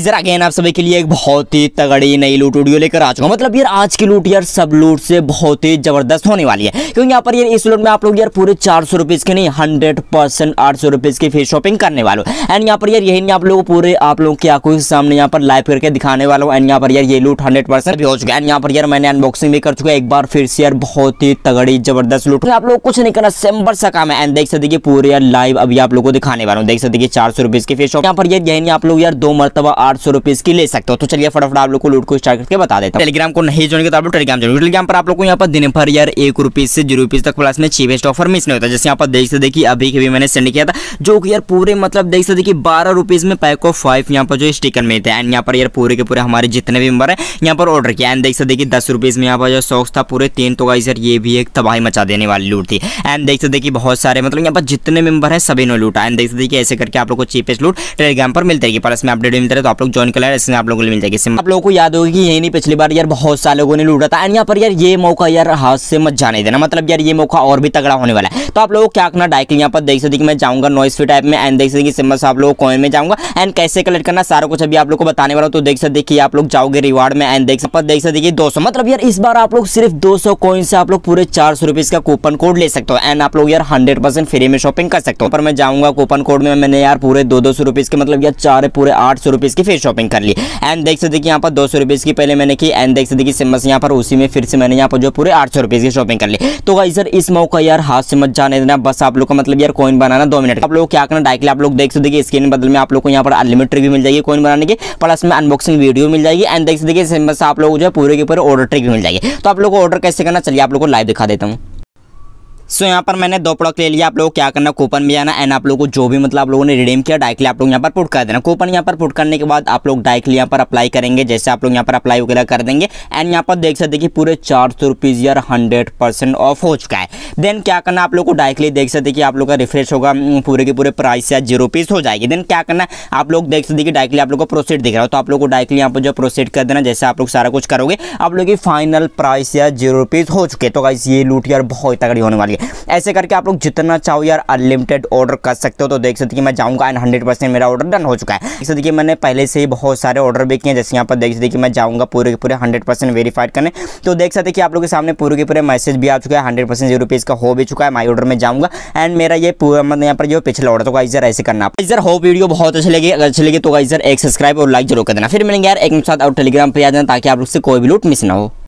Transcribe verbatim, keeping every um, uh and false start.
जरा अगेन आप सभी के लिए एक बहुत ही तगड़ी नई लूट वीडियो लेकर आ चुका हूं। मतलब यार आज की लूट यार सब लूट से बहुत ही जबरदस्त होने वाली है, क्योंकि यहाँ पर यार इस लूट में आप लोग यार पूरे चार सौ रुपीज के नहीं हंड्रेड परसेंट आठ सौ रुपीज की फेस शॉपिंग करने वालों। एंड यहाँ पर यार यही नहीं आप लोग पूरे आप लोग की आंखों के सामने यहाँ पर लाइव करके दिखाने वाला हूँ। एंड यहाँ पर यार ये लूट हंड्रेड परसेंट भी हो चुका है। एंड यहाँ पर यार मैंने अनबॉक्सिंग भी कर चुका है एक बार फिर से यार बहुत ही तगड़ी जबरदस्त लूट। आप लोग कुछ नहीं करना, सिंपल सा काम है। एंड देख सकते पूरे यार लाइव अभी आप लोग को दिखाने वाला हूँ। देख सकते चार सौ रुपीज की फेस शॉप। यहाँ पर यार यही नहीं आप लोग यार दो मरतबा आठ सौ रुपीज की ले सकते हो। तो चलिए फटाफट आप लोग को लूट को स्टार्ट करके बता देता हूं। टेलीग्राम को नहीं जोड़ेंगे तो आप लोग टेलीग्राम जोड़ेंगे। टेलीग्राम पर आप लोग को यहाँ पर दिन भर यार एक रुपीज से जीरो रुपीज तक प्लस में चीपेस्ट ऑफर मिस नहीं होता। जैसे यहाँ पर देख सकते देखिए अभी के भी मैंने सेंड किया था, जो कि यार पूरे मतलब देख सकते कि बारह रुपीज में पैक ऑफ फाइव यहाँ पर जो स्टिकर मिलते हैं। एंड यहाँ पर यार पूरे के पूरे हमारे जितने भी मेंबर है यहाँ पर ऑर्डर किया। एंड देख सकते कि दस रुपीज में यहाँ पर जो सॉक्स था पूरे तीन, तो गाइस यार ये भी एक तबाही मचा देने वाली लूट थी। एंड देख सकते कि बहुत सारे मतलब यहाँ पर जितने मेंबर है सभी ने लूटा। एंड देख सकते कि ऐसे करके आप लोग को चीपेस्ट लूट टेलीग्राम पर मिलती है। प्लस में अपडेट मिलता है तो आप लोग ज्वाइन कर लें, इसमें आप लोगों को मिल जाएगी। आप लोगों को याद होगी कि यही नहीं पिछली बार यार बहुत सारे लोगों ने लूटा था। एंड यहाँ पर यार ये मौका यार हाथ से मत जाने देना, मतलब यार ये मौका और भी तगड़ा होने वाला है। तो आप लोगों को क्या करना, डायरेक्टली यहाँ पर देख सकते कि मैं जाऊंगा नॉइस फ्री टाइप में। एंड देख सकते कि सिंबल से आप लोगों को कॉइन में जाऊंगा। एंड कैसे कलेक्ट करना सारा कुछ अभी आप लोग को बताने वाला हूं। तो देख सकते कि आप लोग जाओगे रिवार्ड में। एंड देख सकते देख सकते दो सौ मतलब यार इस बार आप लोग सिर्फ दो सौ कॉइन से आप लोग पूरे चार सौ रुपीज का कूपन कोड ले सकते हो। एंड आप लोग यार हंड्रेड परसेंट फ्री में शॉपिंग कर सकते हो। पर मैं जाऊंगा कूपन कोड में, मैंने यार पूरे दो दो सौ रुपीज के मतलब यार चार पूरे आठ सौ रुपीज की फेस शॉपिंग कर ली। एंड देख सकते कि यहाँ पर दो सौ रुपीज की पहले मैंने की। एंड देख सकते कि सिंबल से यहाँ पर उसी में फिर से मैंने यहाँ पर जो पूरे आठ सौ रुपीज की शॉपिंग कर ली। तो गाइस यार इस मौका यार हाथ से मत जाने देना। बस आप लोग का मतलब यार कॉइन बनाना दो मिनट। आप लोग क्या करना, डायरेक्टली आप लोग देख सकते कि स्क्रीन बदल में आप लोग को यहाँ पर अनलिमिटेड भी मिल जाएगी कॉइन बनाने की, प्लस में अनबॉक्सिंग वीडियो मिल जाएगी। एंड देख सकते सिंबल से आप लोग जो है पूरे के पूरे ऑर्डर ट्रिक भी मिल जाएगी। तो आप लोग को ऑर्डर कैसे करना, चलिए आप लोग को लाइव दिखा देता हूँ। सो so, यहाँ पर मैंने दो प्रोडक्ट ले लिया। आप लोगों को क्या करना, कूपन में जाना। एंड आप लोगों को जो भी मतलब आप लोगों ने रिडीम किया डायरेक्टली आप लोग यहाँ पर पुट कर देना। कूपन यहाँ पर पुट करने के बाद आप लोग डायरेक्टली यहाँ पर अप्लाई करेंगे। जैसे आप लोग यहाँ पर अप्लाई वगैरह कर देंगे। एंड यहाँ पर देख सकते कि पूरे चार सौ रुपीज़ यार हंड्रेड परसेंट ऑफ हो चुका है। देन क्या करना, आप लोग को डायरेक्टली देख सकते कि आप लोग का रिफ्रेश होगा, पूरे के पूरे प्राइस या जीरो रुपीज़ हो जाएगी। देन क्या करना, आप लोग देख सकते कि डायरेक्टली आप लोग को प्रोसीड दिख रहा हो। तो आप लोग को डायरेक्टली यहाँ पर जो प्रोसीड कर देना। जैसे आप लोग सारा कुछ करोगे आप लोग की फाइनल प्राइस या जीरो रुपीज़ हो चुके। तो गाइस ये लूट यार बहुत तगड़ी होने वाली है। ऐसे करके आप लोग जितना चाहो यार अनलिमिटेड ऑर्डर कर सकते हो। तो देख सकते कि मैं जाऊंगा एंड हंड्रेड परसेंट मेरा ऑर्डर डन हो चुका है। देख सकते कि मैंने पहले से ही बहुत सारे ऑर्डर भी किए। जैसे यहाँ पर देख सकते कि मैं जाऊंगा पूरे के पूरे हंड्रेड परसेंट वेरीफाइड करने। तो देख सकते कि आप लोगों के सामने पूरे के पूरे मैसेज भी आ चुका है, हंड्रेड परसेंट जीरो रुपीज़ का हो भी चुका है। माई ऑर्डर में जाऊंगा एंड मेरा ये पूरा मतलब यहाँ पर जो पिछला ऑर्डर तो गाइस यार ऐसे करना। इधर हो वीडियो बहुत अच्छी लगी, अगर अच्छी लगी तो गाइस यार एक सब्सक्राइब और लाइक जरूर कर देना। फिर मिलेंगे यार एक साथ और टेलीग्राम पे आ जाना ताकि आप लोग से कोई भी लूट मिस ना हो।